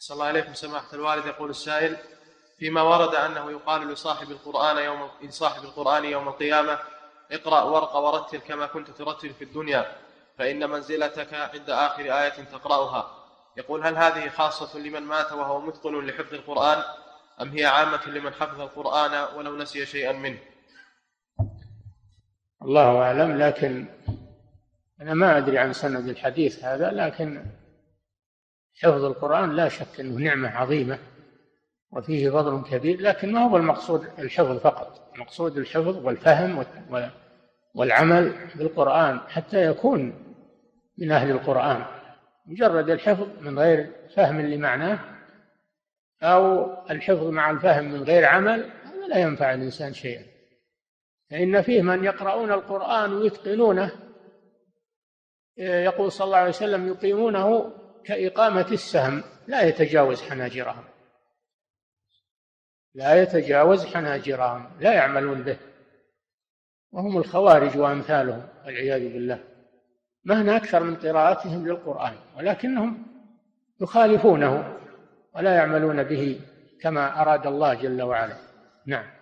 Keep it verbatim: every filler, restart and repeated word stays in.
صلى الله عليكم سماحة الوالد. يقول السائل: فيما ورد أنه يقال لصاحب القرآن يوم صاحب القرآن يوم القيامة: اقرأ وارق ورتل كما كنت ترتل في الدنيا، فإن منزلتك عند آخر آية تقرأها. يقول: هل هذه خاصة لمن مات وهو متقن لحفظ القرآن، أم هي عامة لمن حفظ القرآن ولو نسي شيئا منه؟ الله أعلم، لكن أنا ما أدري عن سند الحديث هذا، لكن حفظ القرآن لا شك أنه نعمة عظيمة وفيه فضل كبير، لكن ما هو المقصود الحفظ فقط، المقصود الحفظ والفهم والعمل بالقرآن حتى يكون من أهل القرآن. مجرد الحفظ من غير فهم لمعناه أو الحفظ مع الفهم من غير عمل هذا لا ينفع الإنسان شيئا، فإن فيه من يقرؤون القرآن ويتقنونه، يقول صلى الله عليه وسلم: يقيمونه كإقامة السهم لا يتجاوز حناجرهم، لا يتجاوز حناجرهم، لا يعملون به، وهم الخوارج وأمثالهم والعياذ بالله، مهما أكثر من قراءتهم للقرآن، ولكنهم يخالفونه ولا يعملون به كما أراد الله جل وعلا. نعم.